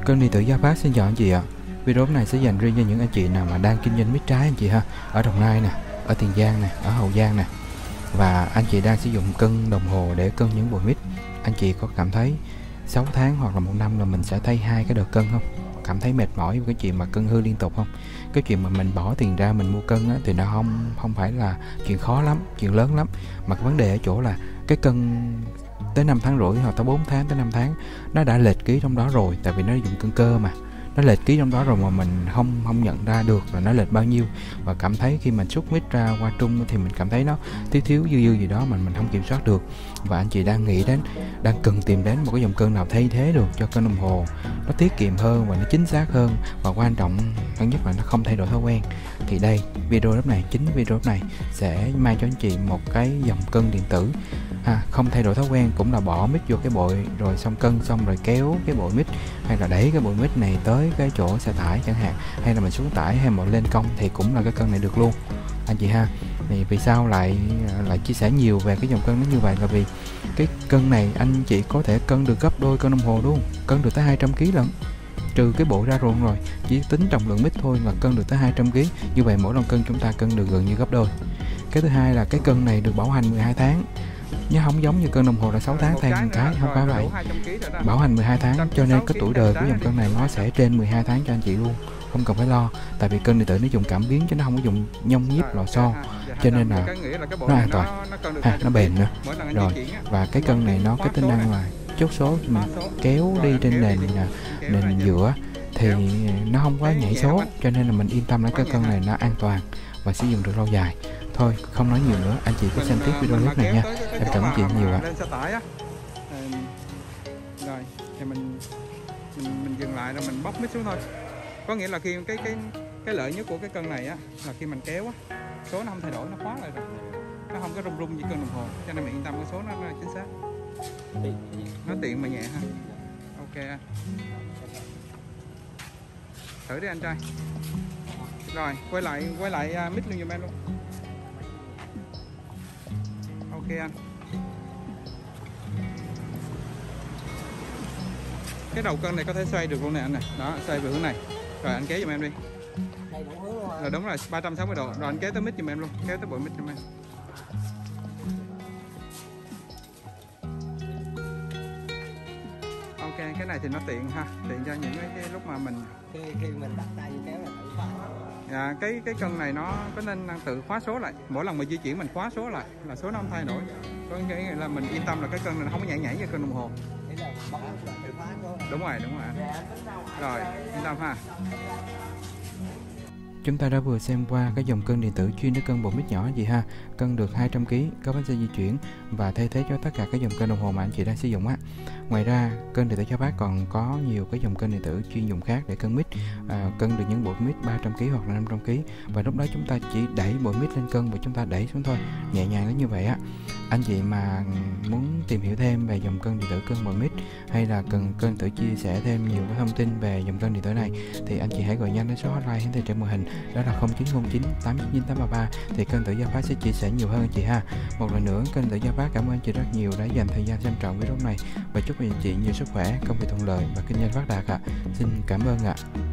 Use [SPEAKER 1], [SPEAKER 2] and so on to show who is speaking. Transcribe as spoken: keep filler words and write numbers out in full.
[SPEAKER 1] Cân điện tử Gia Phát xin chào anh chị ạ. Video này sẽ dành riêng cho những anh chị nào mà đang kinh doanh mít trái anh chị ha, ở Đồng Nai nè, ở Tiền Giang nè, ở Hậu Giang nè, và anh chị đang sử dụng cân đồng hồ để cân những bụi mít. Anh chị có cảm thấy sáu tháng hoặc là một năm là mình sẽ thay hai cái đợt cân không? Cảm thấy mệt mỏi với cái chuyện mà cân hư liên tục không? Cái chuyện mà mình bỏ tiền ra mình mua cân á, thì nó không không phải là chuyện khó lắm, chuyện lớn lắm, mà cái vấn đề ở chỗ là cái cân tới năm tháng rưỡi hoặc tới bốn tháng tới năm tháng nó đã lệch ký trong đó rồi, tại vì nó dùng cân cơ mà nó lệch ký trong đó rồi mà mình không không nhận ra được là nó lệch bao nhiêu, và cảm thấy khi mình xúc mít ra qua trung thì mình cảm thấy nó thiếu thiếu dư dư gì đó mà mình không kiểm soát được. Và anh chị đang nghĩ đến, đang cần tìm đến một cái dòng cân nào thay thế được cho cân đồng hồ nó tiết kiệm hơn và nó chính xác hơn, và quan trọng hơn nhất là nó không thay đổi thói quen, thì đây video lớp này chính video lớp này sẽ mang cho anh chị một cái dòng cân điện tử ha, không thay đổi thói quen, cũng là bỏ mít vô cái bội rồi xong cân xong rồi kéo cái bội mít, hay là đẩy cái bội mít này tới cái chỗ xe tải chẳng hạn, hay là mình xuống tải hay mình lên công thì cũng là cái cân này được luôn anh chị ha. Thì vì sao lại lại chia sẻ nhiều về cái dòng cân nó như vậy, là vì cái cân này anh chị có thể cân được gấp đôi cân đồng hồ luôn, cân được tới hai trăm ki lô gam lận, trừ cái bộ ra ruộng rồi, chỉ tính trọng lượng mít thôi là cân được tới hai trăm ki lô gam, như vậy mỗi lần cân chúng ta cân được gần như gấp đôi. Cái thứ hai là cái cân này được bảo hành mười hai tháng, chứ không giống như cân đồng hồ là sáu tháng thay một cái, không phải vậy, bảo hành mười hai tháng, cho nên cái tuổi đời của dòng cân này nó sẽ trên mười hai tháng cho anh chị luôn, không cần phải lo, tại vì cân điện tử nó dùng cảm biến chứ nó không có dùng nhông nhíp lò xo, cho nên là nó an toàn, ha, nó bền nữa. Rồi, và cái cân này nó cái tính năng là chốt số, mình kéo đi trên nền nền nhựa thì nó không quá nhảy số, cho nên là mình yên tâm là cái cân này nó an toàn và sử dụng được lâu dài. Thôi không nói nhiều nữa, anh chị cứ xem tiếp video clip này nha, em cảm ơn chị nhiều ạ.
[SPEAKER 2] Lên xe tải á, rồi thì mình mình mình dừng lại rồi mình bóc mít xuống thôi. Có nghĩa là khi cái cái cái lợi nhất của cái cân này á là khi mình kéo á, số nó không thay đổi, nó khóa lại rồi, nó không có rung rung như cân đồng hồ, cho nên mình yên tâm cái số nó, nó chính xác, nó tiện mà nhẹ ha. Ok anh, thử đi anh trai. Rồi quay lại quay lại uh, mít luôn giùm em luôn. Ok anh. Cái đầu cân này có thể xoay được luôn nè anh này, đó, xoay về hướng này. Rồi anh kéo giùm em đi. Rồi đúng rồi, ba trăm sáu mươi độ. Rồi anh kéo tới mít giùm em luôn, kéo tới bội mít giùm em. Ok, cái này thì nó tiện ha, tiện cho những cái, cái lúc mà mình
[SPEAKER 3] khi, khi mình đặt tay kéo là tự khóa.
[SPEAKER 2] Dạ, cái cái cân này nó có nên tự khóa số lại, mỗi lần mà di chuyển mình khóa số lại là số nó không thay đổi, có nghĩa là mình yên tâm là cái cân này nó không có nhảy nhảy như cân đồng hồ. Đúng rồi, đúng rồi. Rồi, yên tâm ha.
[SPEAKER 1] Chúng ta đã vừa xem qua cái dòng cân điện tử chuyên để cân bộ mít nhỏ gì ha, cân được hai trăm ki lô gam, có bánh xe di chuyển và thay thế cho tất cả các dòng cân đồng hồ mà anh chị đang sử dụng á. Ngoài ra, cân điện tử Gia Phát còn có nhiều cái dòng cân điện tử chuyên dùng khác để cân mít, à, cân được những bộ mít ba trăm ki lô gam hoặc là năm trăm ki lô gam, và lúc đó chúng ta chỉ đẩy bộ mít lên cân và chúng ta đẩy xuống thôi, nhẹ nhàng đến như vậy á. Anh chị mà muốn tìm hiểu thêm về dòng cân điện tử cân bộ mít, hay là cần cân điện tử chia sẻ thêm nhiều cái thông tin về dòng cân điện tử này, thì anh chị hãy gọi nhanh đến số hotline hiển thị trên màn hình, đó là không chín không chín tám chín tám ba ba, thì cân điện tử Gia Phát sẽ chia sẻ nhiều hơn anh chị ha. Một lần nữa, cân điện tử Gia Phát cảm ơn anh chị rất nhiều đã dành thời gian xem trọn video này, và chúc anh chị nhiều sức khỏe, công việc thuận lợi và kinh doanh phát đạt ạ. Xin cảm ơn ạ.